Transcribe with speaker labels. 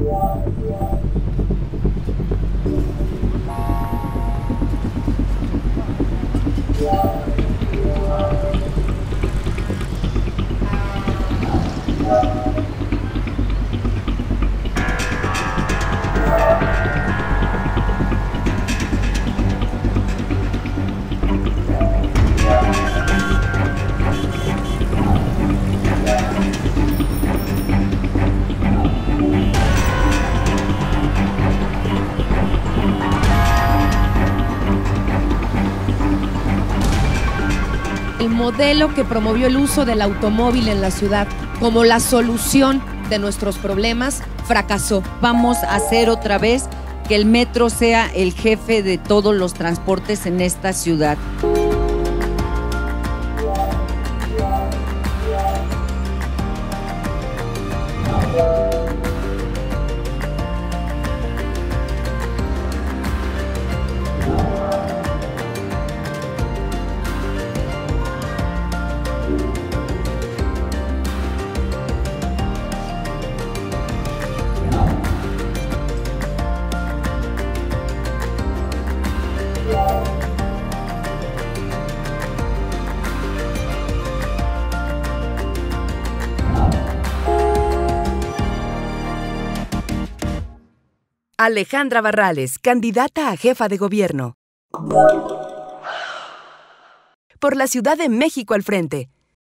Speaker 1: El modelo que promovió el uso del automóvil en la ciudad como la solución de nuestros problemas fracasó.
Speaker 2: Vamos a hacer otra vez que el metro sea el jefe de todos los transportes en esta ciudad.
Speaker 3: Alejandra Barrales, candidata a jefa de gobierno. Por la Ciudad de México al frente.